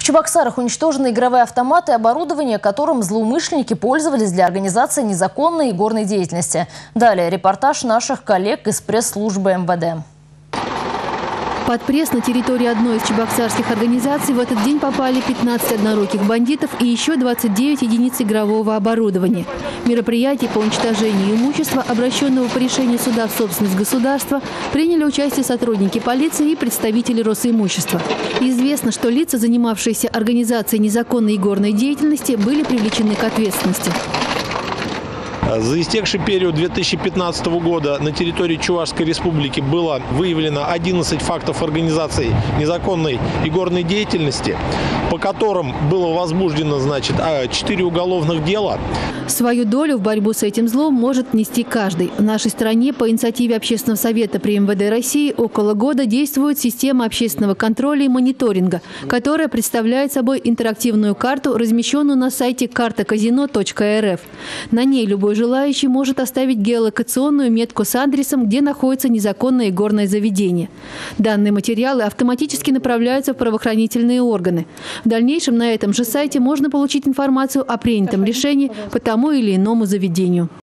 Чебоксарах уничтожены игровые автоматы и оборудование, которым злоумышленники пользовались для организации незаконной игорной деятельности. Далее репортаж наших коллег из пресс-службы МВД. Под пресс на территории одной из чебоксарских организаций в этот день попали 15 одноруких бандитов и еще 29 единиц игрового оборудования. Мероприятия по уничтожению имущества, обращенного по решению суда в собственность государства, приняли участие сотрудники полиции и представители Росимущества. Известно, что лица, занимавшиеся организацией незаконной игорной деятельности, были привлечены к ответственности. За истекший период 2015 года на территории Чувашской республики было выявлено 11 фактов организации незаконной игорной деятельности, по которым было возбуждено 4 уголовных дела. Свою долю в борьбу с этим злом может нести каждый. В нашей стране по инициативе Общественного совета при МВД России около года действует система общественного контроля и мониторинга, которая представляет собой интерактивную карту, размещенную на сайте kartaказино.рф. На ней любой желающий может оставить геолокационную метку с адресом, где находится незаконное игорное заведение. Данные материалы автоматически направляются в правоохранительные органы. В дальнейшем на этом же сайте можно получить информацию о принятом решении по тому или иному заведению.